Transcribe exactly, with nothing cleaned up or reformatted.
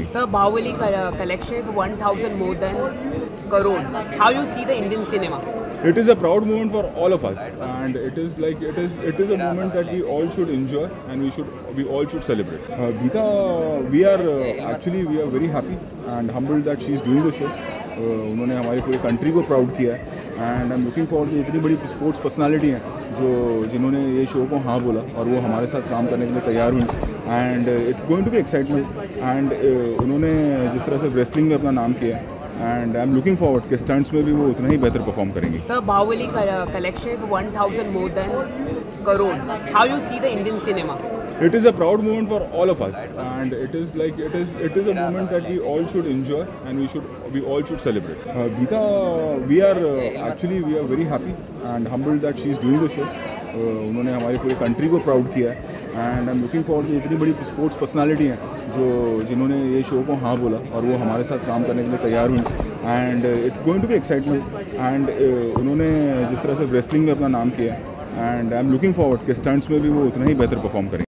Sir, Bahubali co- collection one thousand more than crore. How you see the Indian cinema? It is a proud moment for all of us, and it is like it is it is a moment that we all should enjoy and we should we all should celebrate. Uh, Geeta, we are uh, actually we are very happy and humbled that she is doing the show. Uh, उन्होंने हमारे पूरे country को proud किया है and I am looking forward कि इतनी बड़ी sports personality हैं जो जिन्होंने ये शो को हाँ बोला और वो हमारे साथ काम करने के लिए तैयार हुई and it's going to be excitement and उन्होंने जिस तरह से रेसलिंग में अपना नाम किया है and I am looking forward कि स्टंट्स में भी वो उतना ही बेहतर परफॉर्म करेंगी. Sir, Bahubali co- collection one thousand more than crore. How you see the Indian cinema? It is a proud moment for all of us, and it is like it is it is a moment that we all should enjoy and we should we all should celebrate. Uh, Geeta, we are uh, actually we are very happy and humbled that she is doing the show. Uh, उन्होंने हमारे पूरे country को proud किया है and I am looking forward कि इतनी बड़ी sports personality हैं जो जिन्होंने ये शो को हाँ बोला और वो हमारे साथ काम करने के लिए तैयार हुई and it's going to be excitement and उन्होंने जिस तरह से रेसलिंग में अपना नाम किया है and I am looking forward कि स्टंट्स में भी वो उतना ही बेहतर परफॉर्म करेंगे.